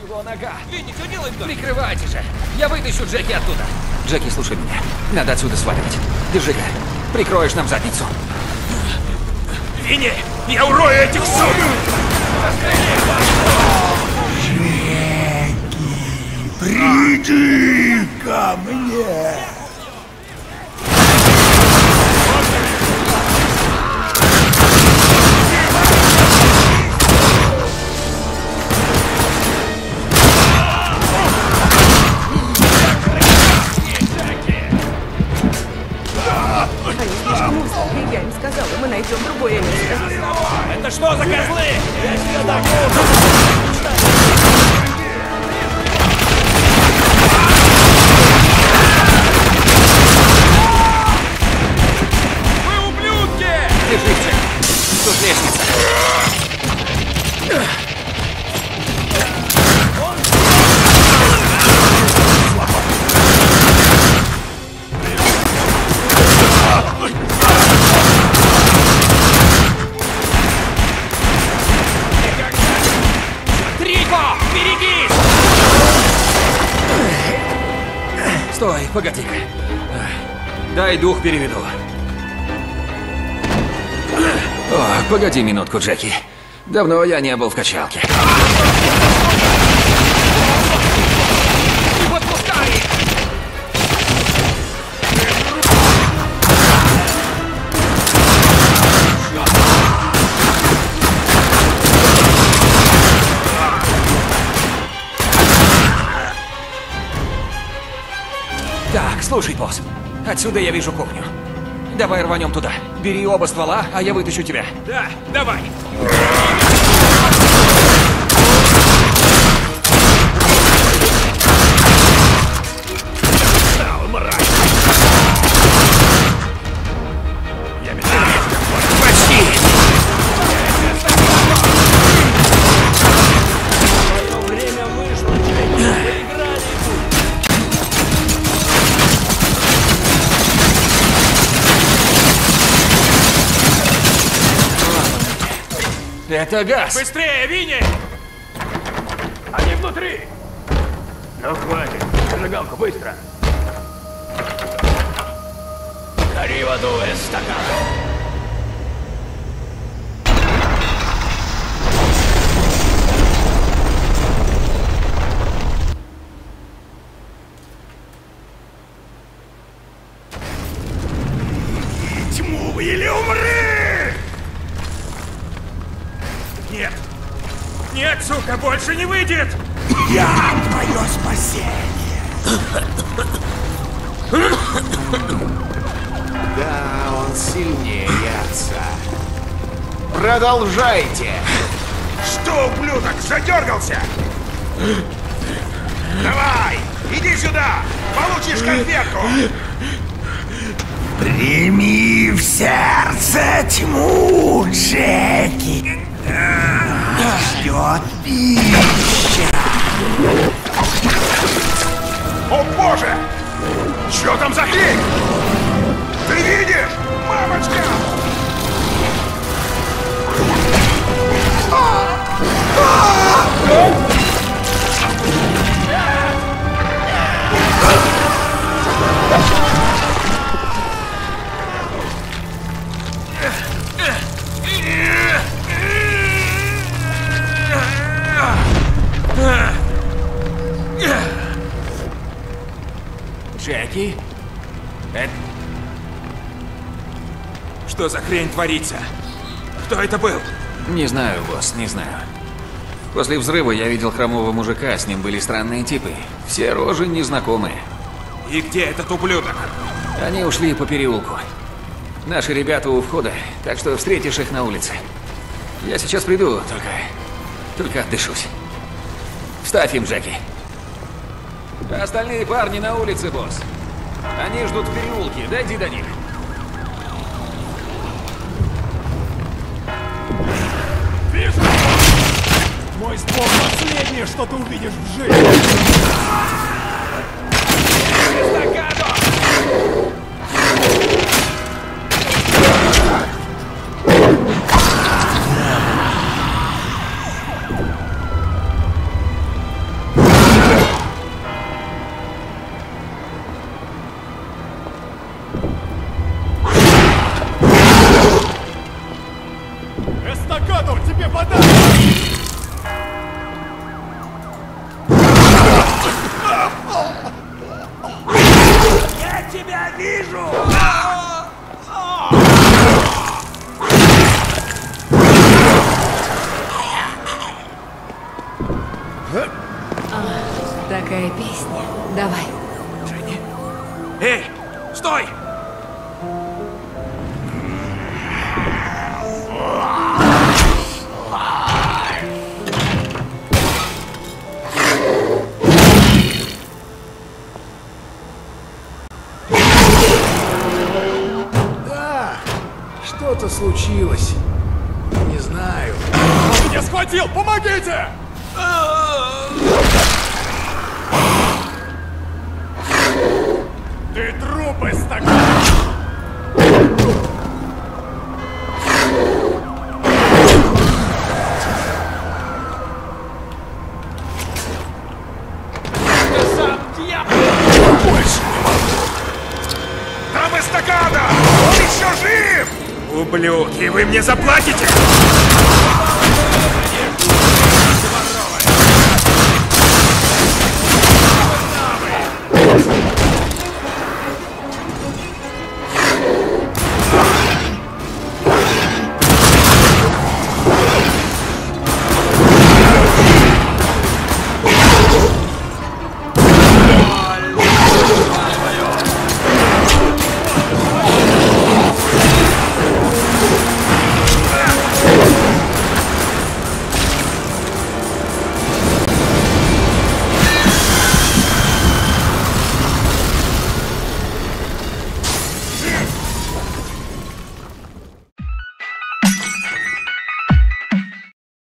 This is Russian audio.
Его нога. Винни, что делать-то? Прикрывайте же. Я вытащу Джеки оттуда. Джеки, слушай меня. Надо отсюда сваливать. Держи-ка. Прикроешь нам задницу. Винни, я урою этих сук! Приди ко мне! Я им сказала, мы найдем другое место. Это что за козлы? Я сюда Вы ублюдки! Держите. Тут лестница. Стой, погоди-ка. Дай дух переведу. О, погоди минутку, Джеки. Давно я не был в качалке. Не подпускай! Так, слушай, босс. Отсюда я вижу кухню. Давай рванем туда. Бери оба ствола, а я вытащу тебя. Да, давай. Почти! Время вышло, проиграли. Это газ! Быстрее, Винни! Они внутри! Ну хватит, зажигалку быстро! Гори в аду, эстакаду! Тьму или умри! Нет! Нет, сука, больше не выйдет! Я твое спасение! Да, он сильнее отца. Продолжайте! Что, ублюдок, задергался? Давай, иди сюда! Получишь конфетку! Прими в сердце тьму, Джеки! Ждет пища! О боже! Что там за хрень? Ты видишь? Мамочка! Джеки? Что за хрень творится? Кто это был? Не знаю, босс, не знаю. После взрыва я видел хромого мужика, с ним были странные типы. Все рожи незнакомые. И где этот ублюдок? Они ушли по переулку. Наши ребята у входа, так что встретишь их на улице. Я сейчас приду, только отдышусь. Ставь им, Джеки. А остальные парни на улице, босс. Они ждут в переулке, дойди до них. Мой ствол последнее, что ты увидишь в жизни! Что-то случилось. Не знаю. Он меня схватил! Помогите! Ты труп из стакана! Больше не могу. Там эстакада! Он еще жив! Ублюдки, вы мне заплатите?